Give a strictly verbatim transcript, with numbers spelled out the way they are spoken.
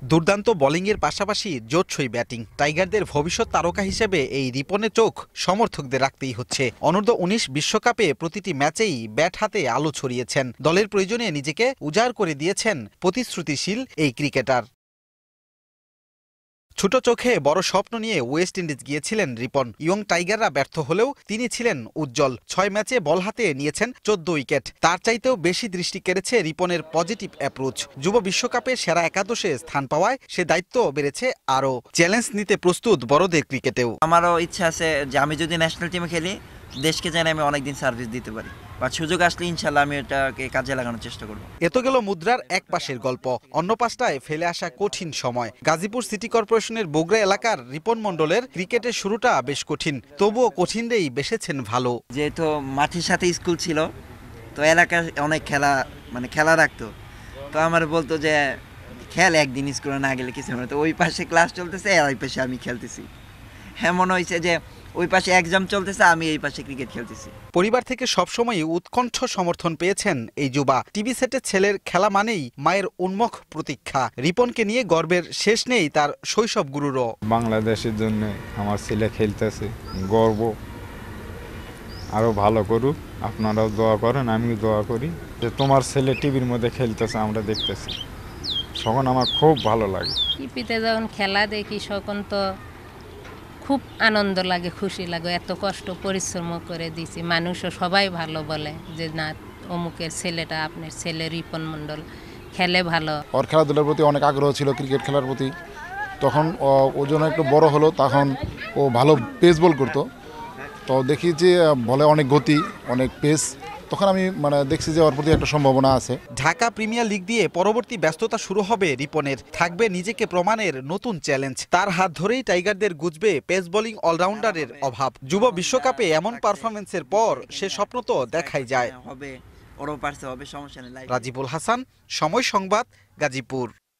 দুর্দান্ত বোলিংয়ের পাশাপাশি জোৎসই ব্যাটিং। টাইগারদের ভবিষ্যৎ তারকা হিসেবে এই রিপনে চোখ সমর্থকদের রাখতেই হচ্ছে। অনূর্ধ্ব উনিশ বিশ্বকাপে প্রতিটি ম্যাচেই ব্যাট হাতে আলো ছড়িয়েছেন। দলের প্রয়োজনে নিজেকে উজাড় করে দিয়েছেন প্রতিশ্রুতিশীল এই ক্রিকেটার। ছোট চোখে বড় স্বপ্ন নিয়ে ওয়েস্ট ইন্ডিজ গিয়েছিলেন রিপন। ইয়ং টাইগাররা ব্যর্থ হলেও তিনি ছিলেন উজ্জ্বল। ছয় ম্যাচে বল হাতে নিয়েছেন চোদ্দ উইকেট। তার চাইতেও বেশি দৃষ্টি কেড়েছে রিপনের পজিটিভ অ্যাপ্রোচ। যুব বিশ্বকাপে সেরা একাদশে স্থান পাওয়ায় সে দায়িত্ব বেড়েছে আরও। চ্যালেঞ্জ নিতে প্রস্তুত বড়দের ক্রিকেটেও। আমারও ইচ্ছা আছে যে আমি যদি ন্যাশনাল টিমে খেলি, দেশকে যেন আমি অনেকদিন সার্ভিস দিতে পারি, বা সুযোগ আসলে ইনশাল্লাহ আমি এটাকে কাজে লাগানোর চেষ্টা করব। এত গেল মুদ্রার এক পাশের গল্প। অন্য পাশটায় ফেলে আসা কঠিন সময়। গাজীপুর সিটি কর্পোরেশনের বগুড়া এলাকার রিপন মন্ডলের ক্রিকেটের শুরুটা বেশ কঠিন, তবুও কঠিনরেই বেসেছেন ভালো। যেহেতু মাঠের সাথে স্কুল ছিল, তো এলাকায় অনেক খেলা মানে খেলা রাখতো, তো আমার বলতো যে খেল, একদিন স্কুলে না গেলে কিছু হবে। তো ওই পাশে ক্লাস চলতেছে, ওই পাশে আমি খেলতেছি। এমন হয়েছে যে ওই পাশে এক্সাম চলতেছে, আমি এই পাশে ক্রিকেট খেলতেছি। পরিবার থেকে সবসময় উৎকণ্ঠ সমর্থন পেয়েছেন এই যুবা। টিভি সেটে ছেলের খেলা মানেই মায়ের উন্মুখ প্রতীক্ষা। রিপনকে নিয়ে গর্বের শেষ নেই তার শৈশব গুরুরও। বাংলাদেশের জন্য আমার ছেলে খেলতেছে, গর্ব। আরো ভালো করুক, আপনারাও দোয়া করেন, আমিও দোয়া করি যে তোমার ছেলে টিভির মধ্যে খেলতেছে, আমরা দেখতেছি, তখন আমার খুব ভালো লাগে। টিভিতে যখন খেলা দেখি তখন তো খুব আনন্দ লাগে, খুশি লাগে। এত কষ্ট পরিশ্রম করে দিছি, মানুষও সবাই ভালো বলে যে না, অমুকের ছেলেটা, আপনার ছেলে রিপন মন্ডল খেলে ভালো। ওর খেলাধুলার প্রতি অনেক আগ্রহ ছিল, ক্রিকেট খেলার প্রতি। তখন ও যখন একটু বড় হলো, তখন ও ভালো পেস বল করতো। তো দেখি যে বলে অনেক গতি, অনেক পেস। তখন আমি মানে দেখছি যে ওর প্রতি একটা সম্ভাবনা আছে। ঢাকা প্রিমিয়ার লিগ দিয়ে পরবর্তী ব্যস্ততা শুরু হবে রিপনের। থাকবে নিজেকে প্রমাণের নতুন চ্যালেঞ্জ। তার হাত ধরেই টাইগারদের গুজবে পেস বোলিং অলরাউন্ডারের অভাব। যুব বিশ্বকাপে এমন পারফরমেন্সের পর সে স্বপ্ন তো দেখাই যায়। হবে, ওরও পারছে হবে, সমস্যা নেই। রাজিবুল হাসান, সময় সংবাদ, গাজীপুর।